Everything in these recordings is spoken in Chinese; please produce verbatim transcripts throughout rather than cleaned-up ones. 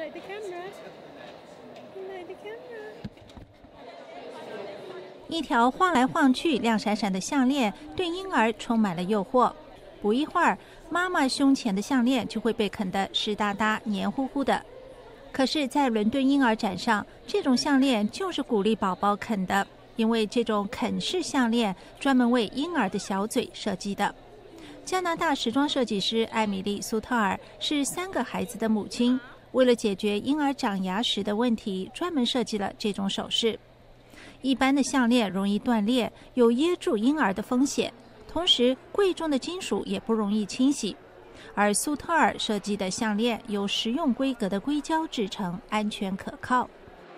like the camera. You like the camera. 一条晃来晃去、亮闪闪的项链对婴儿充满了诱惑。不一会儿，妈妈胸前的项链就会被啃得湿哒哒、黏糊糊的。可是，在伦敦婴儿展上，这种项链就是鼓励宝宝啃的，因为这种啃式项链专门为婴儿的小嘴设计的。加拿大时装设计师艾米丽·苏特尔是三个孩子的母亲，为了解决婴儿长牙时的问题，专门设计了这种首饰。一般的项链容易断裂，有噎住婴儿的风险，同时贵重的金属也不容易清洗。而苏特尔设计的项链由实用规格的硅胶制成，安全可靠。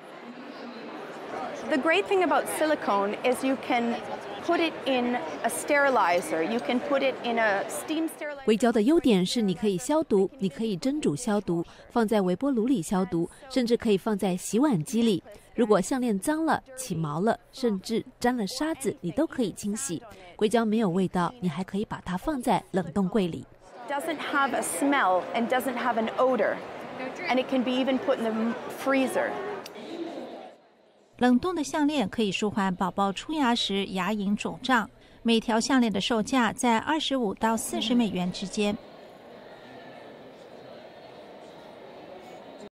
The great thing about silicone is you can put it in a sterilizer. You can put it in a steam sterilizer. 硅胶的优点是你可以消毒，你可以蒸煮消毒，放在微波炉里消毒，甚至可以放在洗碗机里。如果项链脏了、起毛了，甚至沾了沙子，你都可以清洗。硅胶没有味道，你还可以把它放在冷冻柜里。 Doesn't have a smell and doesn't have an odor, and it can be even put in the freezer. 冷冻的项链可以舒缓宝宝出牙时牙龈肿胀，每条项链的售价在二十五到四十美元之间。